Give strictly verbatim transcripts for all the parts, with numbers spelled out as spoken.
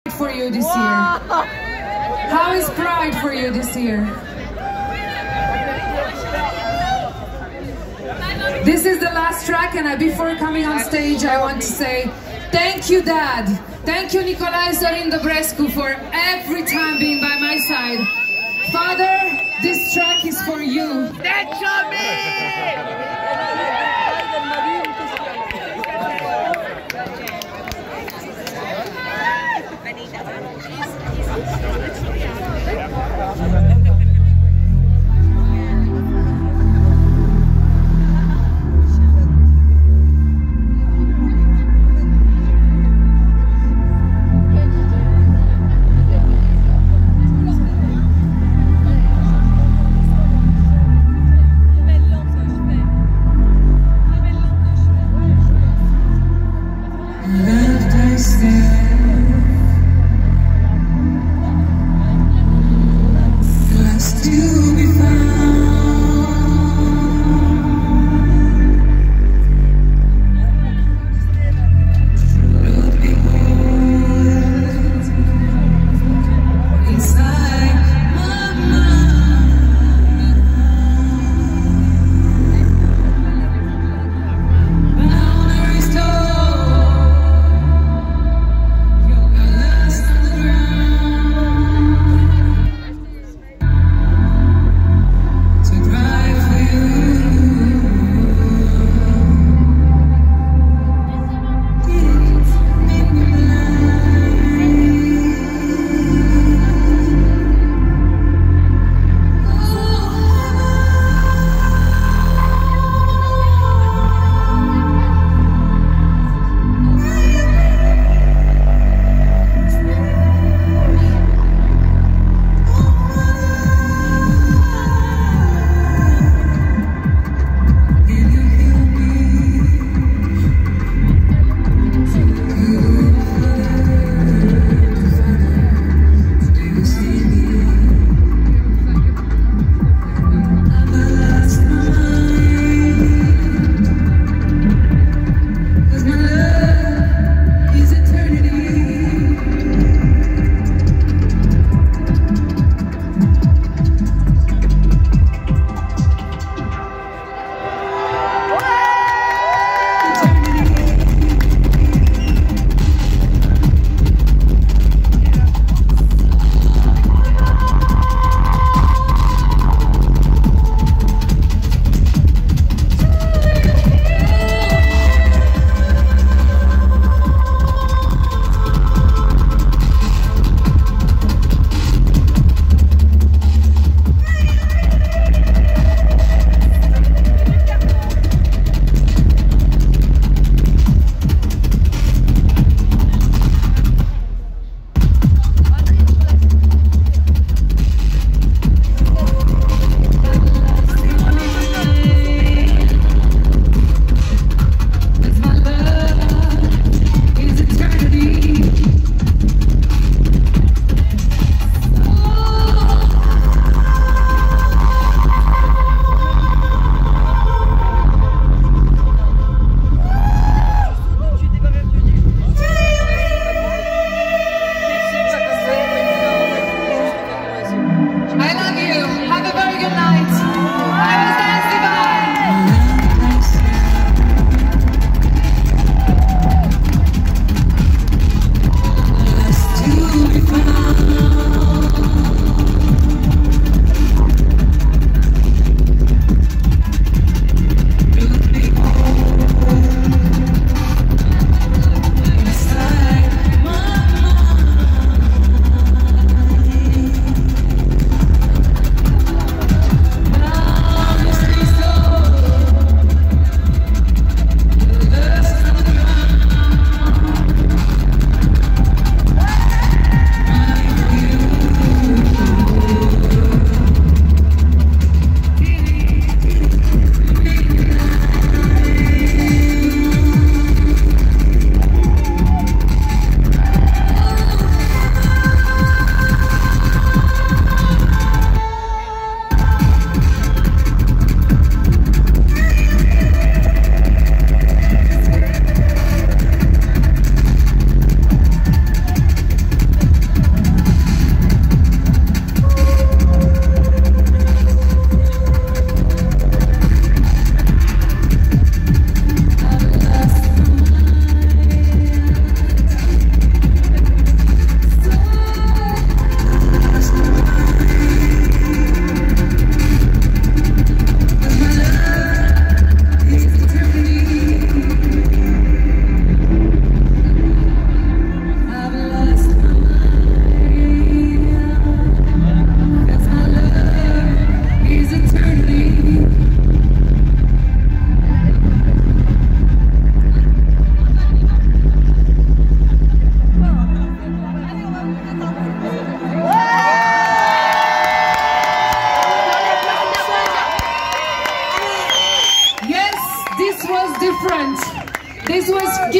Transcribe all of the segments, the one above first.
for you this year? How is Pride for you this year? This is the last track, and before coming on stage, I want to say thank you, Dad. Thank you, Nicolae Zorin Dobrescu, for every time being by my side. Father, this track is for you. That's me!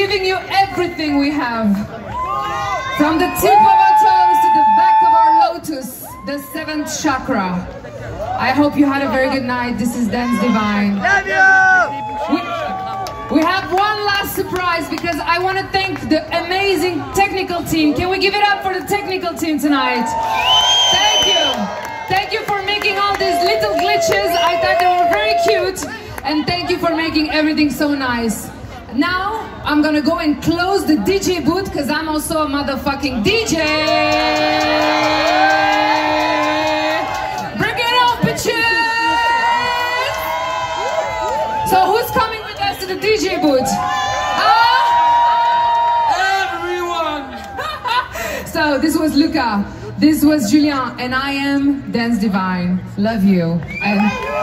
giving you everything we have. From the tip of our toes to the back of our lotus, the seventh chakra. I hope you had a very good night. This is Dance Divine. Love you! We, we have one last surprise because I want to thank the amazing technical team. Can we give it up for the technical team tonight? Thank you. Thank you for making all these little glitches. I thought they were very cute. And thank you for making everything so nice. Now, I'm gonna go and close the D J booth because I'm also a motherfucking D J. Bring it on, bitches! So who's coming with us to the D J booth? Ah? Everyone! So this was Luca, this was Julien, and I am Dance Divine. Love you. And